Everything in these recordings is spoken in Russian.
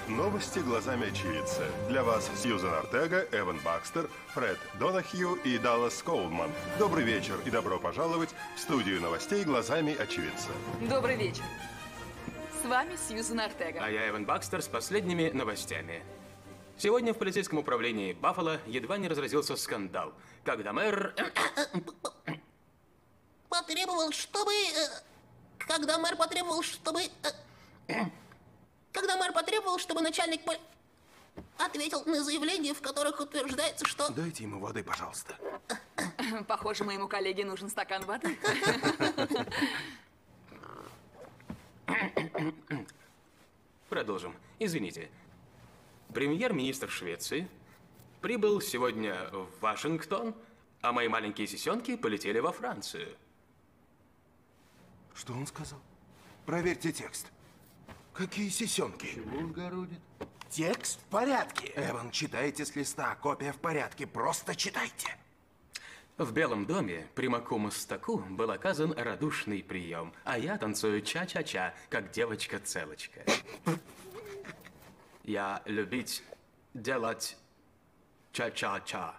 Новости глазами очевидца. Для вас Сьюзан Ортега, Эван Бакстер, Фред Донахью и Даллас Коулман. Добрый вечер и добро пожаловать в студию новостей глазами очевидца. Добрый вечер. С вами Сьюзан Ортега. А я Эван Бакстер с последними новостями. Сегодня в полицейском управлении Баффало едва не разразился скандал, когда мэр... Потребовал, чтобы... Когда мэр потребовал, чтобы начальник ответил на заявления, в которых утверждается, что... Дайте ему воды, пожалуйста. Похоже, моему коллеге нужен стакан воды. Продолжим. Извините. Премьер-министр Швеции прибыл сегодня в Вашингтон, а мои маленькие сисенки полетели во Францию. Что он сказал? Проверьте текст. Какие сисенки? Чего он городит? Текст в порядке. Эван, читайте с листа. Копия в порядке. Просто читайте. В Белом доме прямаку Мостаку был оказан радушный прием, а я танцую ча-ча-ча, как девочка-целочка. Я любить делать ча-ча-ча.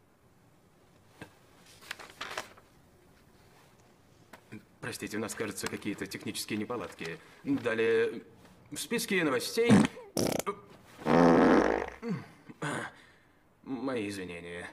Простите, у нас, кажется, какие-то технические неполадки. Далее, в списке новостей... Мои извинения.